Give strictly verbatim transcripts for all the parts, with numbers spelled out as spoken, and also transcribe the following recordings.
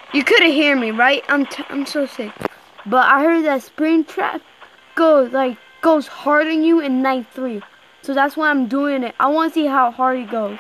You couldn't hear me, right? I'm t I'm so sick. But I heard that spring trap goes like goes hard on you in night three. So that's why I'm doing it. I want to see how hard it goes.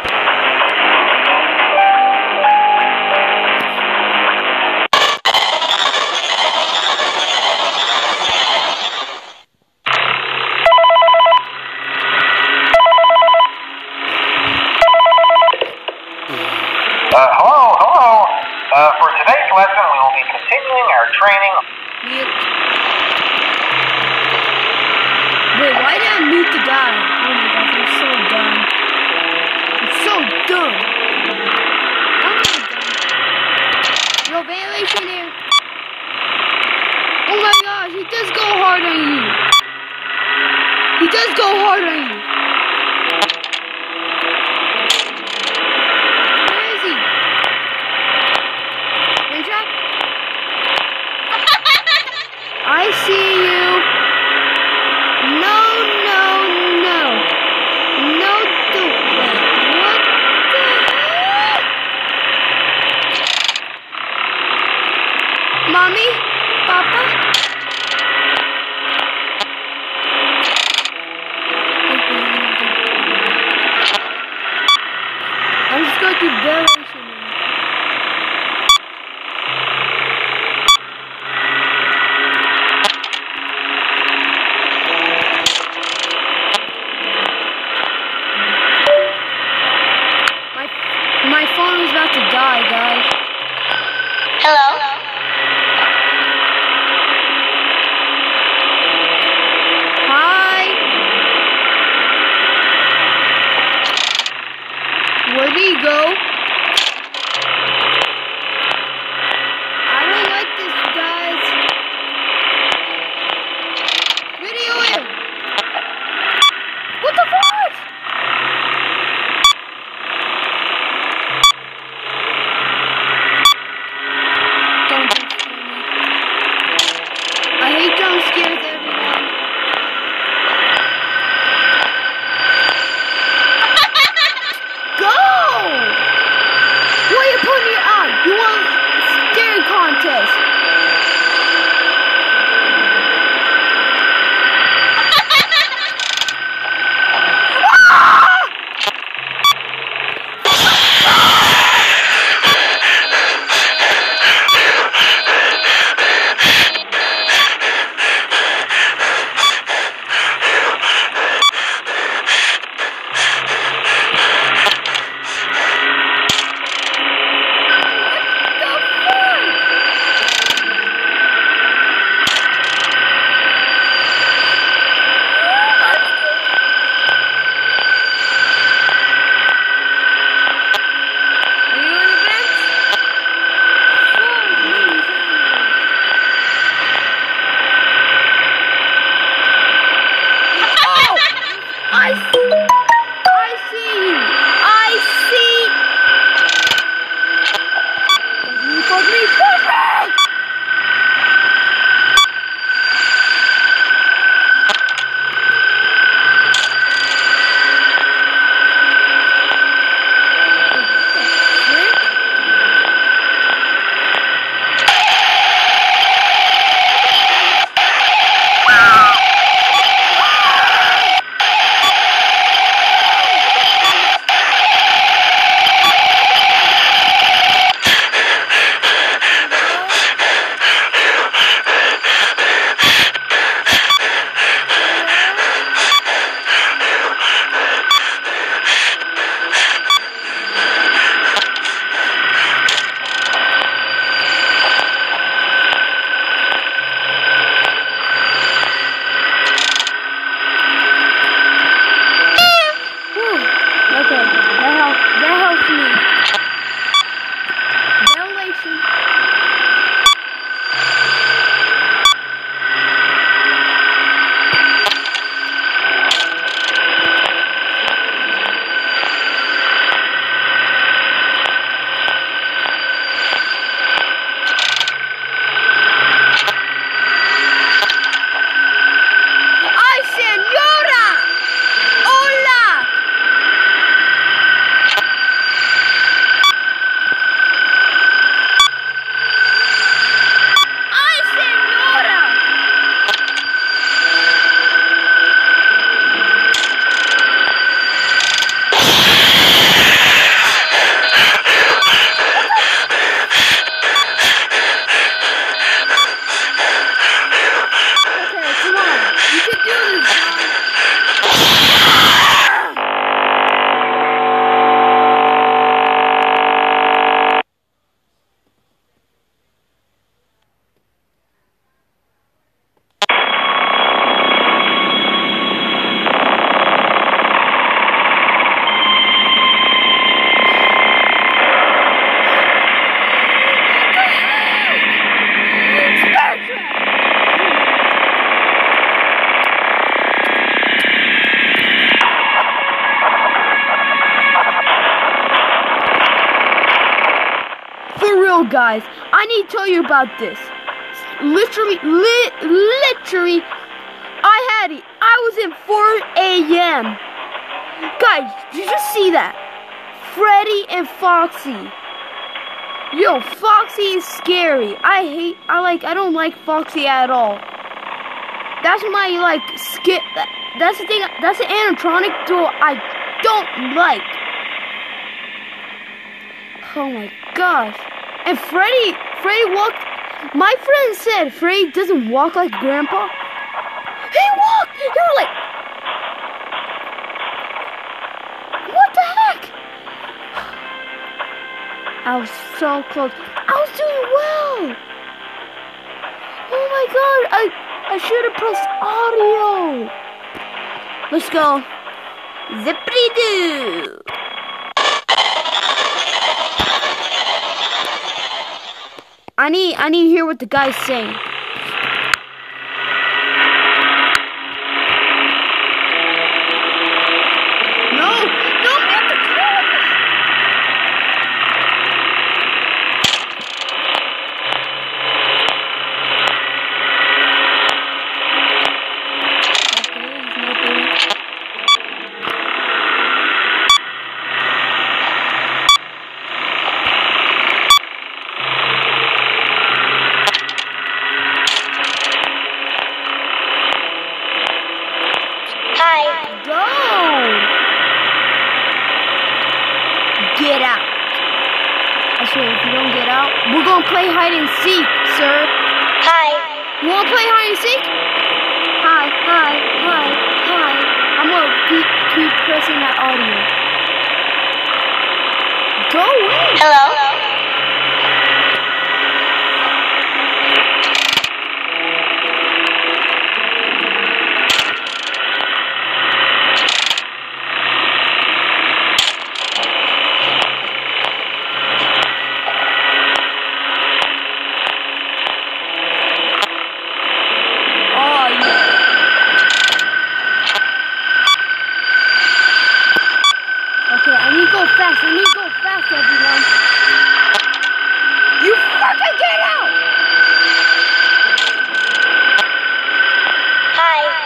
Uh, hello, hello. Uh, for today's lesson, we will be continuing our training. Wait, why did I mute the guy? Oh my gosh, I'm so dumb. I'm so dumb. I'm so dumb. Yo, ventilation there. Oh my gosh, he does go hard on you. He does go hard on you. Where is he? Raindrop? I see you. No, no, no. No, do wait. What the heck? Mommy? Papa? I'm just going to ventilation now. My phone is about to die, guys. Hello? Hi. Where did he go? I don't like this, guys. Video him. What the fuck? Don't jump scare me. I hate jump scares, everyone. Go! Yo, guys, I need to tell you about this. Literally, li literally, I had it. I was in four A M Guys, did you just see that? Freddy and Foxy. Yo, Foxy is scary. I hate, I like, I don't like Foxy at all. That's my, like, skip. That, that's the thing, that's the animatronic duo I don't like. Oh my gosh. And Freddy, Freddy walked, my friend said Freddy doesn't walk like Grandpa. He walked, he was like, what the heck? I was so close. I was doing well. Oh my god, I, I should have pressed audio. Let's go. Zippity-doo. I need, I need to hear what the guy's saying. No, no, mute the camera. Get out. I swear, if you don't get out, we're gonna play hide and seek, sir. Hi. You wanna play hide and seek? Hi, hi, hi, hi. I'm gonna keep, keep pressing that audio. Go away. Hello. I need to go fast. I need to go fast, everyone. You fucking get out! Hi.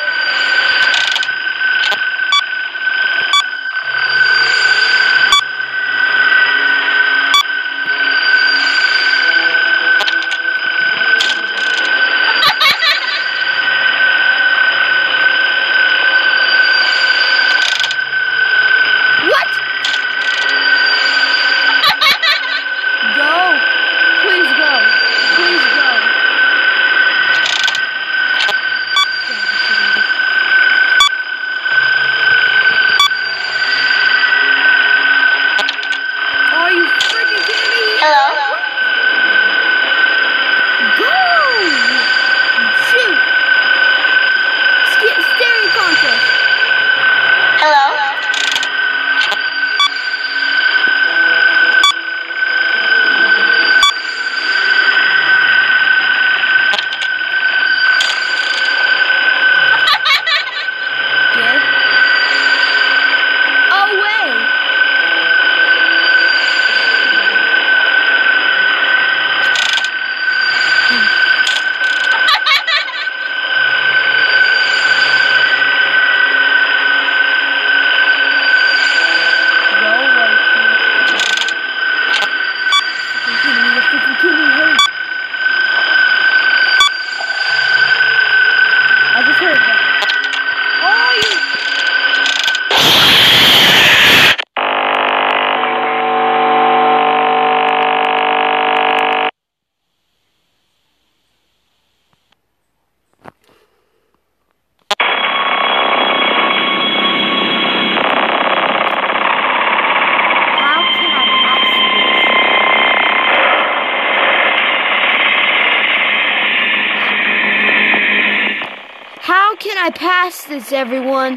How can I pass this, everyone?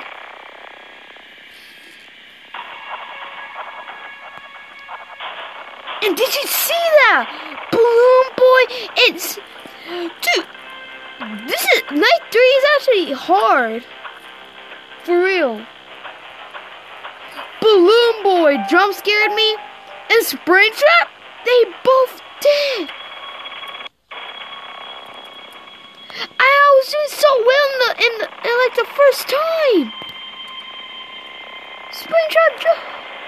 And did you see that? Balloon Boy, it's... Dude, this is... Night three is actually hard. For real. Balloon Boy jump scared me. And Springtrap, they both did. I was doing so well in the in, the, in like the first time. Springtrap jump.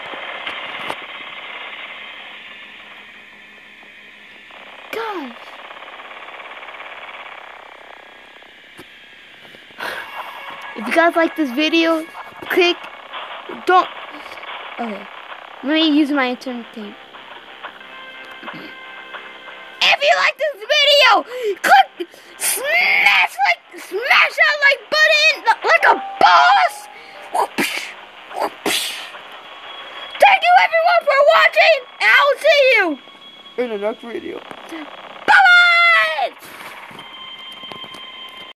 Guys. If you guys like this video, click. Don't. Okay. Let me use my entertainment. If you like this video, click, smash like, smash that like button like a boss. Thank you everyone for watching, and I will see you in the next video.